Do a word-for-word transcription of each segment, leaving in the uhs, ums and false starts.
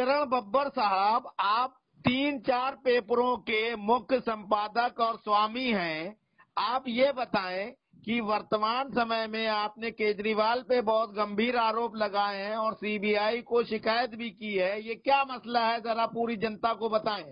शरण बब्बर साहब, आप तीन चार पेपरों के मुख्य संपादक और स्वामी हैं। आप ये बताएं कि वर्तमान समय में आपने केजरीवाल पे बहुत गंभीर आरोप लगाए हैं और सीबीआई को शिकायत भी की है। ये क्या मसला है, जरा पूरी जनता को बताएं।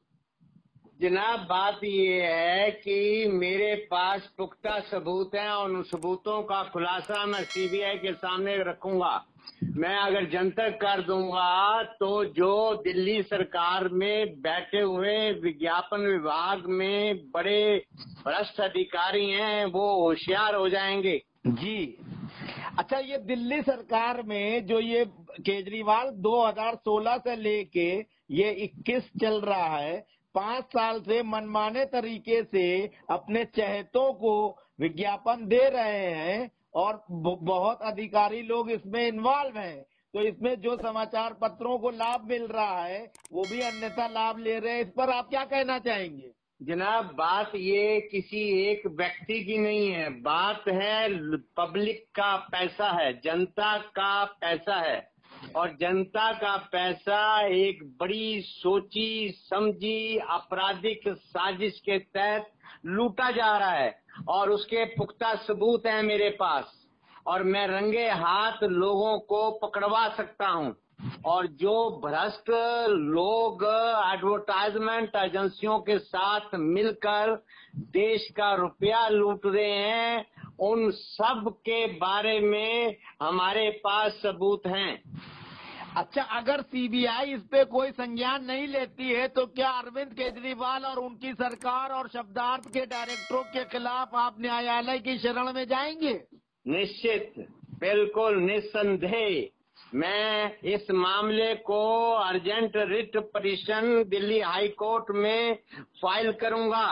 जनाब, बात ये है कि मेरे पास पुख्ता सबूत हैं और उन सबूतों का खुलासा मैं सीबीआई के सामने रखूंगा। मैं अगर जनतक कर दूंगा तो जो दिल्ली सरकार में बैठे हुए विज्ञापन विभाग में बड़े भ्रष्ट अधिकारी हैं वो होशियार हो जाएंगे। जी अच्छा, ये दिल्ली सरकार में जो ये केजरीवाल दो हज़ार सोलह से लेके ये इक्कीस चल रहा है, पांच साल से मनमाने तरीके से अपने चहेतों को विज्ञापन दे रहे हैं और बहुत अधिकारी लोग इसमें इन्वॉल्व हैं। तो इसमें जो समाचार पत्रों को लाभ मिल रहा है वो भी अन्यथा लाभ ले रहे हैं। इस पर आप क्या कहना चाहेंगे? जनाब, बात ये किसी एक व्यक्ति की नहीं है, बात है पब्लिक का पैसा है, जनता का पैसा है और जनता का पैसा एक बड़ी सोची समझी आपराधिक साजिश के तहत लूटा जा रहा है और उसके पुख्ता सबूत हैं मेरे पास और मैं रंगे हाथ लोगों को पकड़वा सकता हूं। और जो भ्रष्ट लोग एडवर्टाइजमेंट एजेंसियों के साथ मिलकर देश का रुपया लूट रहे हैं, उन सब के बारे में हमारे पास सबूत हैं। अच्छा, अगर सीबीआई इस पे कोई संज्ञान नहीं लेती है तो क्या अरविंद केजरीवाल और उनकी सरकार और शब्दार्थ के डायरेक्टरों के खिलाफ आप न्यायालय की शरण में जाएंगे? निश्चित, बिल्कुल, निस्संदेह। मैं इस मामले को urgent writ petition Delhi high court में फाइल करूंगा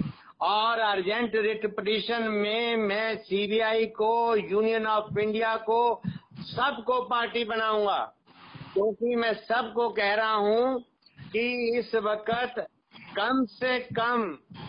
और अर्जेंट रिट पिटीशन में मैं सीबीआई को, यूनियन ऑफ इंडिया को, सबको पार्टी बनाऊंगा, क्योंकि मैं सबको कह रहा हूं कि इस वक्त कम से कम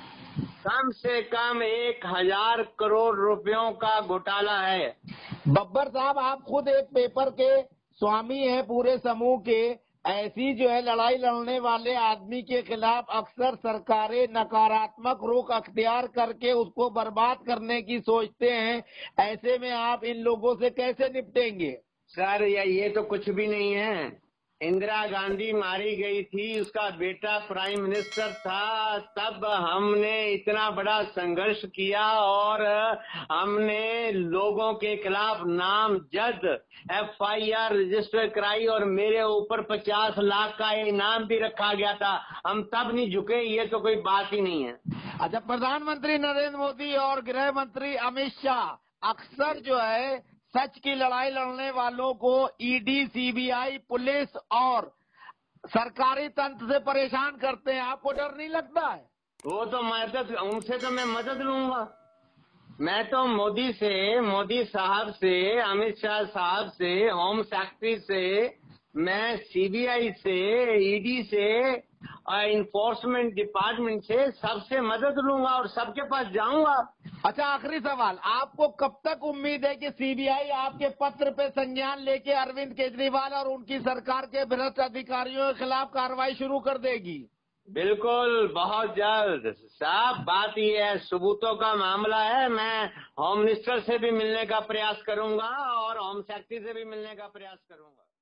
कम से कम एक हजार करोड़ रुपयों का घोटाला है। बब्बर साहब, आप खुद एक पेपर के स्वामी हैं पूरे समूह के। ऐसी जो है लड़ाई लड़ने वाले आदमी के खिलाफ अक्सर सरकारें नकारात्मक रुख अख्तियार करके उसको बर्बाद करने की सोचते हैं। ऐसे में आप इन लोगों से कैसे निपटेंगे? सर, या ये तो कुछ भी नहीं है। इंदिरा गांधी मारी गई थी, उसका बेटा प्राइम मिनिस्टर था, तब हमने इतना बड़ा संघर्ष किया और हमने लोगों के खिलाफ नामजद एफ आई आर रजिस्टर कराई और मेरे ऊपर पचास लाख का इनाम भी रखा गया था। हम तब नहीं झुके, ये तो कोई बात ही नहीं है। अच्छा, प्रधानमंत्री नरेंद्र मोदी और गृह मंत्री अमित शाह अक्सर जो है सच की लड़ाई लड़ने वालों को ईडी, सीबीआई, पुलिस और सरकारी तंत्र से परेशान करते हैं। आपको डर नहीं लगता है? वो तो मदद, उनसे तो मैं मदद लूंगा। मैं तो मोदी से, मोदी साहब से, अमित शाह साहब से, होम सेक्रेटरी से, मैं सीबीआई से, ईडी से और इन्फोर्समेंट डिपार्टमेंट से सबसे मदद लूंगा और सबके पास जाऊंगा। अच्छा, आखिरी सवाल, आपको कब तक उम्मीद है कि सीबीआई आपके पत्र पे संज्ञान लेके अरविंद केजरीवाल और उनकी सरकार के भ्रष्ट अधिकारियों के खिलाफ कार्रवाई शुरू कर देगी? बिल्कुल, बहुत जल्द साहब। बात यह है, सबूतों का मामला है। मैं होम मिनिस्टर से भी मिलने का प्रयास करूंगा और होम सेक्रेटरी से भी मिलने का प्रयास करूंगा।